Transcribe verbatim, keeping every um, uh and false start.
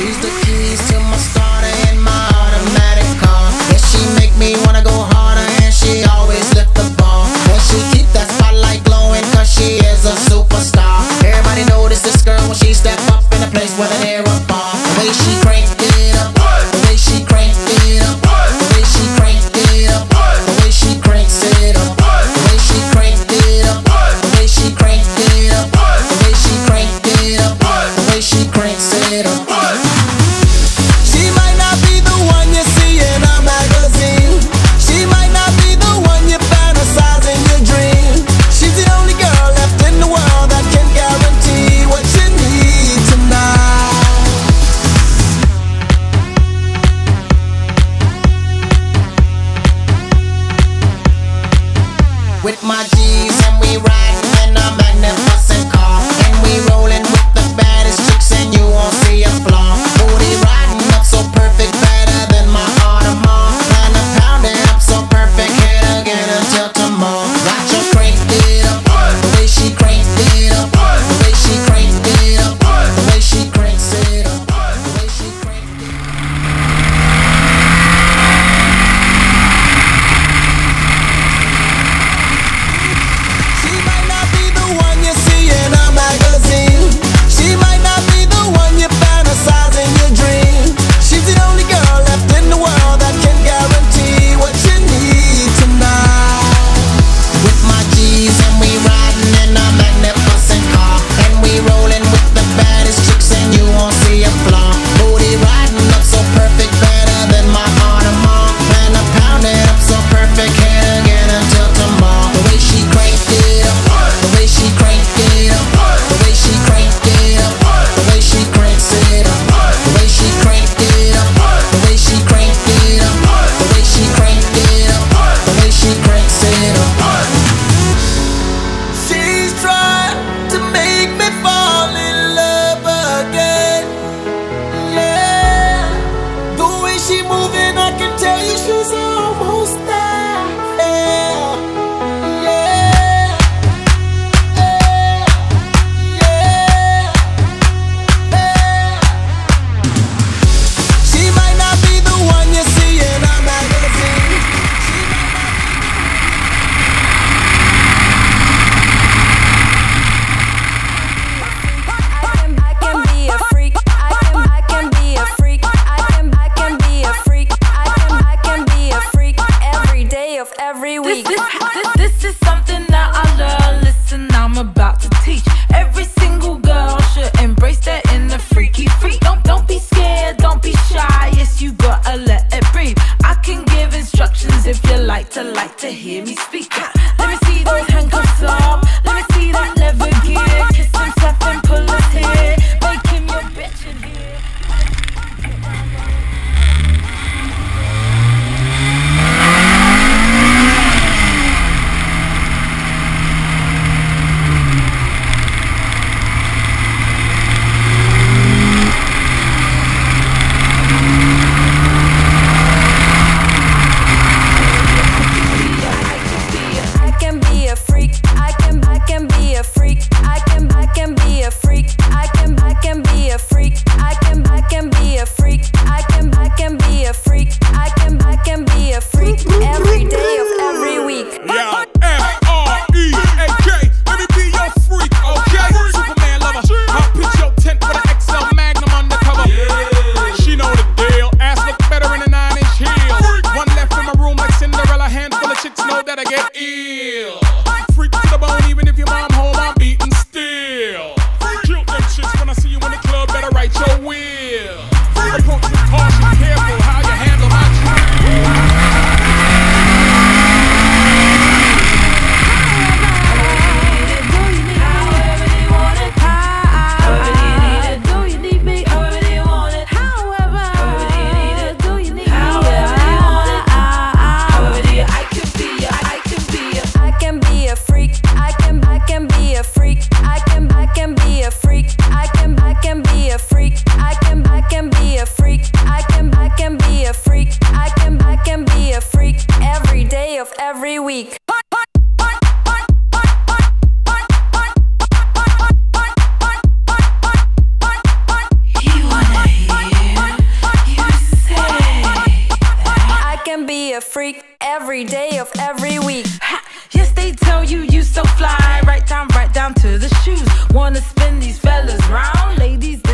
She's the keys to my starter and my automatic car. Yeah, she make me wanna go harder and she always lift the bar. And she keep that spotlight glowing cause she is a superstar. Everybody notice this girl when she step up in a place where they near a bar. The way she crank it up, the way she crank it up, the way she crank it up, the way she cranks it up, the way she crank it up, the way she crank it up, the way she crank it up, the way she cranks it up. She might not be the one you see in a magazine. She might not be the one you fantasize in your dreams. She's the only girl left in the world that can guarantee what you need tonight. With my G's and we riding in a magnificent car, and we rolling with the baddest chicks and you won't see a flaw. Booty riding up so perfect, better than my Audemars. Plan to pound it up so perfect, hit again until tomorrow. Watch her crank it up, the way she crank it up, the way she crank it up, the way she cranks it up, the way she crank it up. She might not be the one you see in a magazine. She might not be the one you fantasize in your dreams. She's the only girl left in the world that can guarantee what you need tonight. With my G's and we riding in a magnificent car, and we rolling with the baddest chicks and you won't see a flaw. Booty riding up so perfect, better than my Audemars. Plan to pound it up so perfect, hit again until tomorrow. The way she crank it up, the way she crank it up, the way she crank it up, the way she cranks it up, the way she crank it up, the way she crank it up, the way she crank it up, the way she cranks it up. She's trying to make me fall in love again. Yeah, the way she moving, I can tell you she's almost there. Yeah, yeah, yeah, yeah, yeah. She might not be the one you see in a magazine. She might I can, I can be a freak. I can, I can be a freak. I can, I can be a freak. I can, I can be a freak every day of every week. This, this, this, this is something that I learned. Listen, I'm about to teach. Every single girl should embrace that inner freaky freak. Don't, don't be scared, don't be shy. Yes, you gotta let it breathe. I can give instructions if you like to, like to hear me speak. Let me see those handcuffs up. Let me see that leather gear. Kiss him, slap him, pull his hair. Make him your bitch in here. I can be a freak. I can, I can be a freak. I can, I can be a freak. I can, I can be a freak. I can, I can be a freak. I can, I can be a freak. I can, I can be a freak every day of every week. Yo, F R E A K, let me be your freak, okay? Superman lover, I'll pitch your tent with an X L Magnum undercover. She know the deal, ass look better in a nine inch heel. One left in my room like Cinderella, handful of chicks know that I get ill. Freak to the bone, even if your mom home, I'm beating still. Kill them chicks when I see you in the club, better write your will. Approach with caution, careful how you handle my However you want it, however you need it, do you need me? However you want it, however you need it, do you need me? However you want it, however you, I can be, I can be, I can be a freak. I can, I can be a freak. I can, I can be a freak. I can, I can be a freak. I can, I can be a freak. I can, I can be a freak. I can, I can be a freak every day of every week. you wanna hear know you, you so fly. Right down, right down to the shoes. Wanna spin these fellas round, ladies.